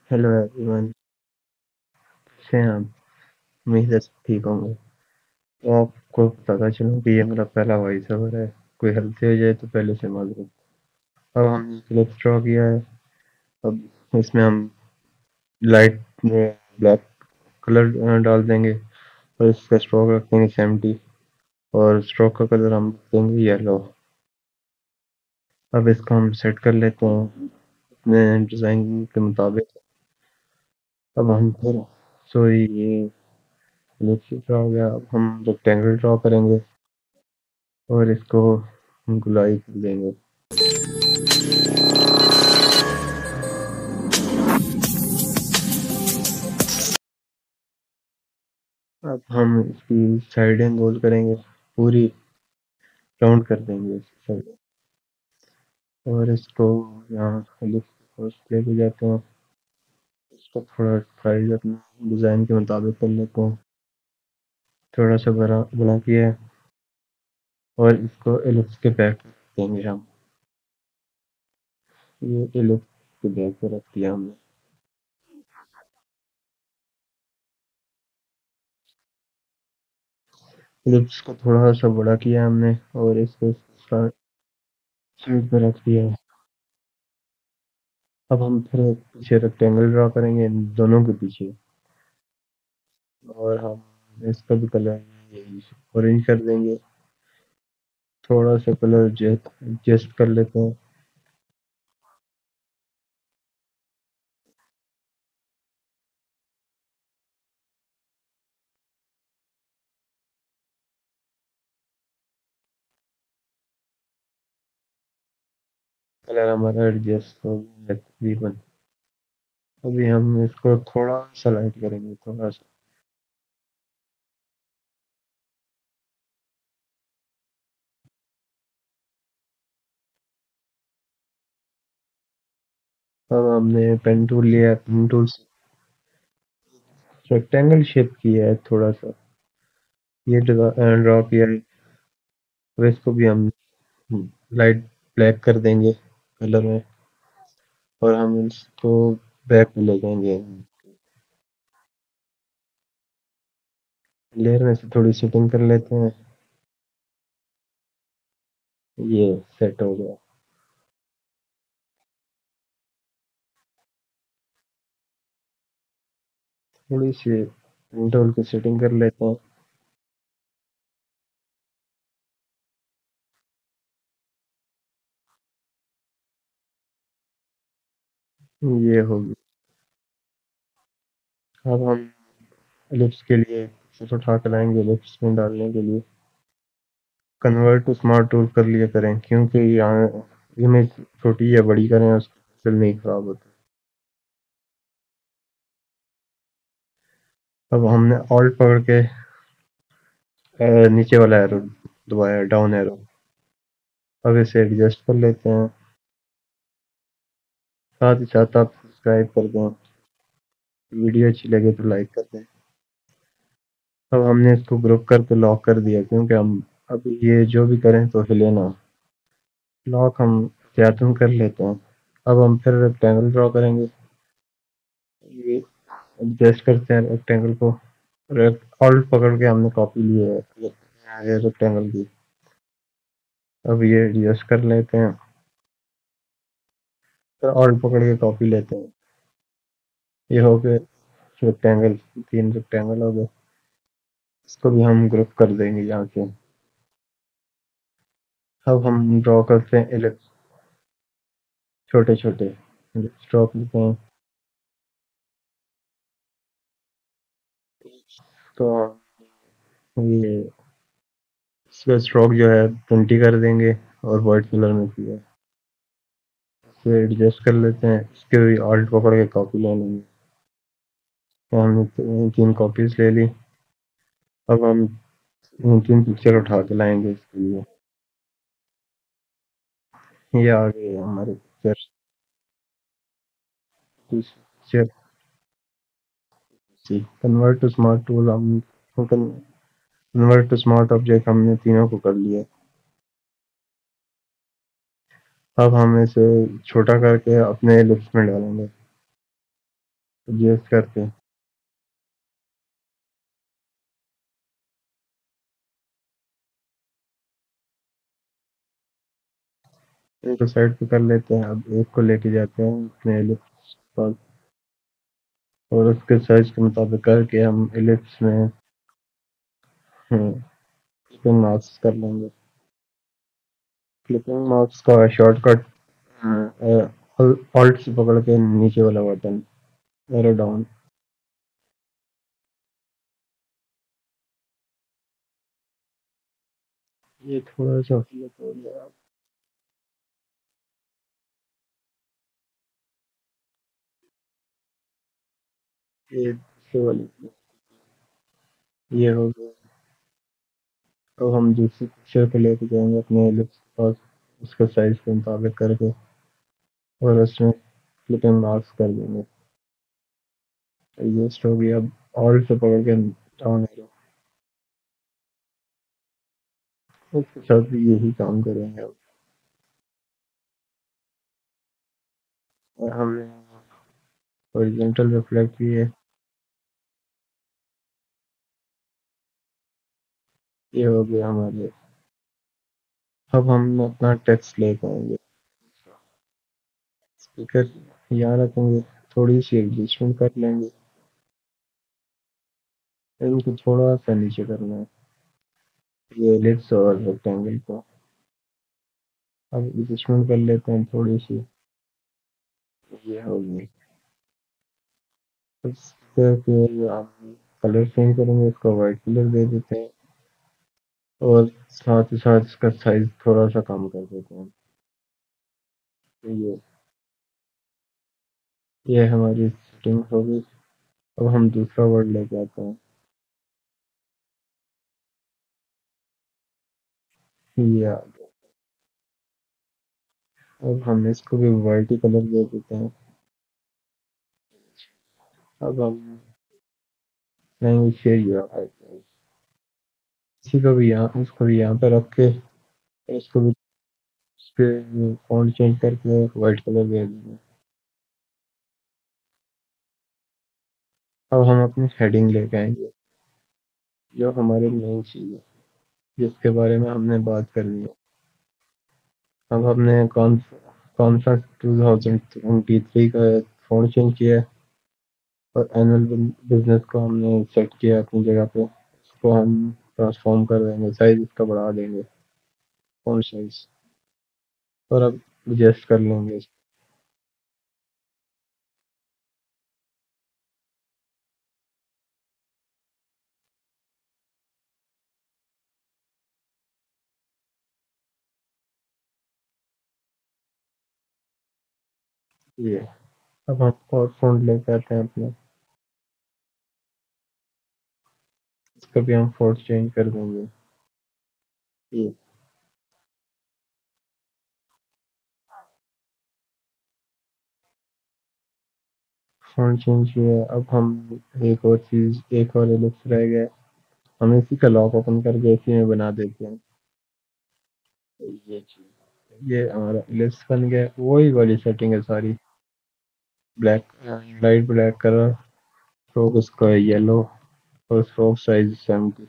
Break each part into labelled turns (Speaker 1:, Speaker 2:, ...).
Speaker 1: Hello everyone. कैसे हैं आप? उम्मीद है सब ठीक होंगे। तो आपको पता चला कि ये मेरा पहला वॉइस ओवर है। कोई गलती हो जाए तो पहले से मालूम। अब हमने क्लिप ड्रॉ किया है। अब इसमें हम लाइट ब्लैक कलर डाल देंगे और इसका स्ट्रोक रख देंगे 70 और स्ट्रोक का कलर हम रख देंगे येलो। अब इसको हम सेट कर लेते हैं अपने डिज़ाइन के मुताबिक। अब हम फिर ये क्लिप ड्रॉ हो गया। अब हम रेक्टेंगल ड्रॉ करेंगे और इसको हम गुलाई कर देंगे। अब हम इसकी साइडें गोल करेंगे, पूरी राउंड कर देंगे इसकी साइड और इसको यहाँ प्ले पे जाते हैं। इसको थोड़ा साइज अपने डिज़ाइन के मुताबिक कर लेते हैं। थोड़ा सा बड़ा बड़ा किया है और इसको एलिप्स के बैक देंगे हम। ये एलिप्स के बैक पे रख दिया हमने। एलिप्स को थोड़ा सा बड़ा किया हमने और इसको साइड पे रख दिया है। अब हम फिर पीछे रेक्टेंगल ड्रा करेंगे इन दोनों के पीछे और हम इसका भी कलर यही ऑरेंज कर देंगे। थोड़ा सा कलर एडजस्ट कर लेते हैं। कलर हमारा एडजस्ट हो गया है तकरीबन। अभी हम इसको थोड़ा सा लाइट करेंगे, थोड़ा सा। अब हमने पेन टूल लिया है, पेन टूल से रेक्टेंगल शेप किया है थोड़ा सा। ये ड्रॉ किया है। अब इसको भी हम लाइट ब्लैक कर देंगे कलर में और हम इसको बैक में ले जाएंगे। लेयर में से थोड़ी सेटिंग कर लेते हैं। ये सेट हो गया। थोड़ी सी पेन टूल की सेटिंग कर लेते हैं। ये होगी। अब हम एलिप्स के लिए कुछ उठा कर लाएंगे एलिप्स में डालने के लिए। कन्वर्ट टू स्मार्ट टूल कर लिया करें क्योंकि यहाँ इमेज छोटी या बड़ी करें उसका पिक्सल नहीं खराब होता। अब हमने ऑल्ट पकड़ के नीचे वाला एरो दबाया, डाउन एरो। अब इसे एडजस्ट कर लेते हैं। साथ ही साथ आप सब्सक्राइब कर दें। वीडियो अच्छी लगे तो लाइक कर दें। अब हमने इसको ग्रुप करके लॉक कर दिया क्योंकि हम अब ये जो भी करें तो हिले ना। लॉक हम एहतियातन कर लेते हैं। अब हम फिर रेक्टेंगल ड्रॉ करेंगे। ये एडजस्ट करते हैं रेक्टेंगल को। ऑल्ट पकड़ के हमने कॉपी ली है ये रेक्टेंगल की। अब ये एडजस्ट कर लेते हैं। फिर ऑल्ट पकड़ के कॉपी लेते हैं। ये हो गए रेक्टेंगल, 3 रेक्टेंगल हो गए। इसको भी हम ग्रुप कर देंगे यहाँ से। अब हम ड्रॉ करते हैं एलिप्स, छोटे छोटे ड्रॉ करते हैं। तो ये इसका स्ट्रोक जो है 20 कर देंगे और वाइट कलर में किया है। फिर एडजस्ट कर लेते हैं। इसके भी ऑल्ट पकड़ के कॉपी ले लेंगे। तो हमने 3 कॉपीज ले ली। अब हम 3 पिक्चर उठा के लाएंगे इसके लिए। ये आ गए हमारे picture. Picture convert to smart tool हम कन्वर्ट टू स्मार्ट ऑब्जेक्ट हमने तीनों को कर लिया। अब हम इसे छोटा करके अपने लिप्स में डालेंगे। एडजस्ट करके इनको साइड पे कर लेते हैं। अब एक को लेके जाते हैं अपने एलिप्स पास और उसके साइज के मुताबिक करके हम एलिप्स में क्लिपिंग मार्क्स कर लेंगे। क्लिपिंग मार्क्स का शॉर्टकट ऑल्ट से पकड़ के नीचे वाला बटन एरो डाउन। ये थोड़ा सा फ्लिप हो गया। ये दूसरे वाली ये हो गया। अब हम दूसरी पिक्चर पे लेके जाएंगे अपने एलिप्स के पास उसके साइज के मुताबिक करके और उसमें क्लिपिंग मार्क्स कर देंगे। एडजस्ट हो गया। अब ऑल्ट से पकड़ के डाउन एरो उसके साथ भी यही काम करेंगे अब। और हमने हॉरिजॉन्टल रिफ्लेक्ट भी है। ये हो गया हमारे। अब हम अपना टेक्स्ट लेके आएंगे। स्पीकर यहाँ रखेंगे। थोड़ी सी एडजस्टमेंट कर लेंगे। इनको थोड़ा सा नीचे करना है ये एलिप्स और रेक्टेंगल को। अब एडजस्टमेंट कर लेते हैं थोड़ी सी। ये हो गई। इसका फिर हम कलर चेंज करेंगे। इसको वाइट कलर दे देते हैं और साथ ही साथ इसका साइज थोड़ा सा कम कर देते हैं। तो ये हमारी सेटिंग होगी। अब हम दूसरा वर्ड लेके आते हैं। ये आ गया। अब हम इसको भी वाइट ही कलर दे देते हैं। अब हम नहीं शेयर यू इसी को भी यहाँ इसको भी यहाँ पे रख के इसको भी इस पे फॉन्ट चेंज करके वाइट कलर दे देंगे। अब हम अपनी हेडिंग लेके आएंगे जो हमारे मेन चीज़ है जिसके बारे में हमने बात करनी है। अब हमने कौन सा 2023 का फॉन्ट चेंज किया है और एनुअल बिजनेस को हमने सेट किया अपनी जगह पे। इसको हम ट्रांसफॉर्म कर देंगे। साइज इसका बढ़ा देंगे फॉन्ट साइज और अब एडजस्ट कर लेंगे। ये अब हम और फॉन्ट लेके आते हैं अपने। इसका भी हम फॉन्ट चेंज कर देंगे। ये फॉन्ट चेंज किया। अब हम एक और एलिप्स रह गया। हम इसी का लॉक ओपन करके इसी में बना देते हैं। ये चीज ये हमारा एलिप्स बन गया। वही वाली सेटिंग है सारी। Black light black colour stroke उसका येलो और स्ट्रोक साइज 70।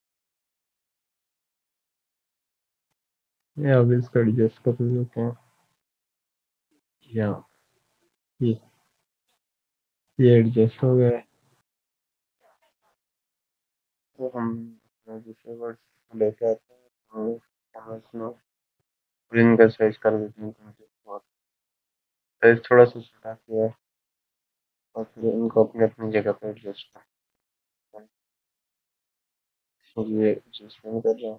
Speaker 1: ये अब इसका एडजस्ट कर देते हैं। यहाँ ये ये एडजस्ट हो गया है। तो हम दूसरे वर्ड लेके आते हैं और हम इसमें प्रिंट का साइज कर देते हैं। साइज थोड़ा सा छोटा किया है और फिर इनको अपनी अपनी जगह पर एडजस्ट करते हैं। तो ये एडजस्टमेंट कर रहे हैं।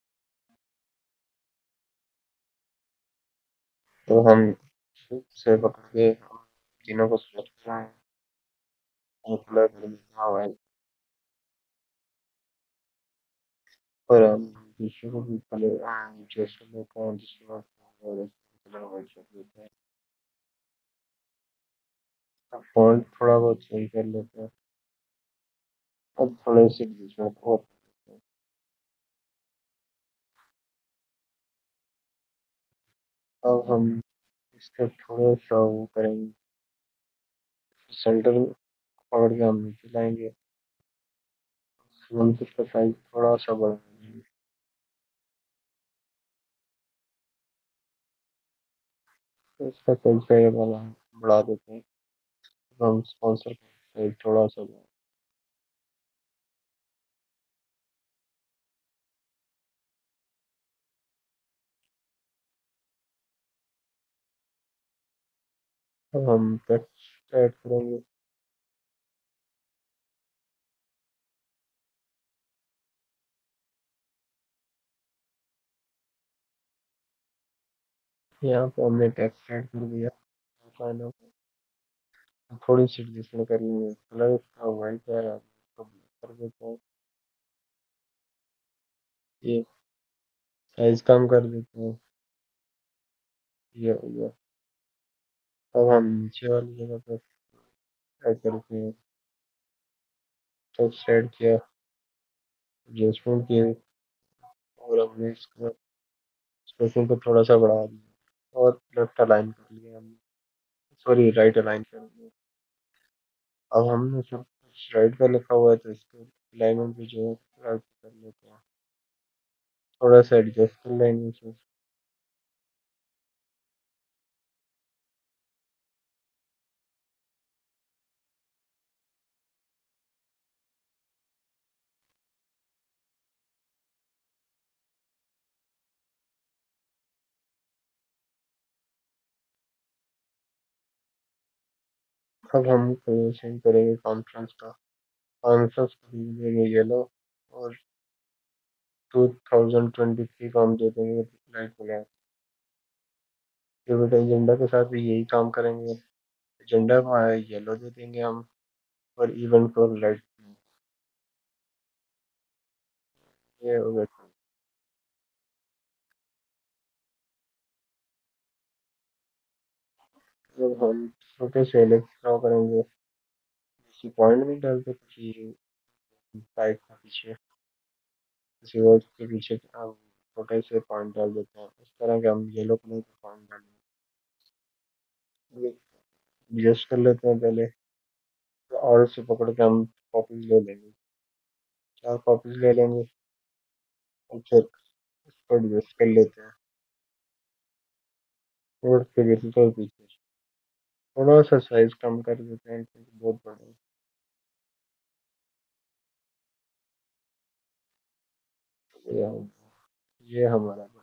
Speaker 1: तो हम से पकड़ के तीनों को सेलेक्ट कर रहे हैं और कलर कर देना हुआ है और हम दूसरे को भी कलर एडजस्ट कर लेते हैं। दूसरे को और कलर वाइट कर देते हैं। अब फॉन्ट थोड़ा बहुत सही कर लेते हैं। अब थोड़े से एडजस्टमेंट और कर लेते हैं। अब हम इसका थोड़ा सा वो करेंगे सेंटर पकड़ के हम नीचे लाएंगे। हम इसका साइज थोड़ा सा बढ़ाएंगे। तो इसका साइज का ये वाला बढ़ा देते हैं। तो हम स्पॉन्सर का साइज थोड़ा सा अब हम टेक्स्ट ऐड करेंगे। यहाँ पे हमने टेक्स्ट ऐड कर दिया। फाइनल थोड़ी सी एडजस्टमेंट कर लेंगे। कलर इसका वाइट है, आप इसको black कर देते हैं। ये साइज कम कर देते हैं। ये हो गया। अब हम नीचे वाली जगह पर ऐड करते हैं। टेक्स्ट ऐड किया, एडजस्टमेंट किए, और हमने इसका स्पेसिंग को थोड़ा सा बढ़ा दिया और लेफ्ट अलाइन कर लिया हमने। सॉरी, राइट अलाइन कर लिया। अब हमने सब कुछ राइट पे लिखा हुआ है तो इसको अलाइनमेंट भी जो है राइट कर लेते हैं। थोड़ा सा एडजस्ट कर लेंगे इसे। अब हम चेंज करेंगे कॉन्फ्रेंस का। कॉन्फ्रेंस को देंगे येलो, और 2023 को हम दे देंगे लाइट ब्लैक। इवेंट एजेंडा के साथ भी यही काम करेंगे। एजेंडा को येलो दे देंगे हम, और इवेंट को लाइट। ये हो गया। जब हम छोटे से एलेक्स ड्रॉ करेंगे, किसी पॉइंट में डालते, किसी साइड के पीछे, किसी वर्ड के पीछे हम छोटे से पॉइंट डाल देते हैं। इस तरह के हम येलो कलर के पॉइंट डालेंगे। एडजस्ट कर लेते हैं पहले। तो और से पकड़ के हम कॉपीज ले लेंगे। 4 कॉपीज ले लेंगे, और फिर इसको एडजस्ट कर लेते हैं। और फिर इसको पीछे थोड़ा सा साइज कम कर देते हैं क्योंकि बहुत बड़ा है। ये ये हमारा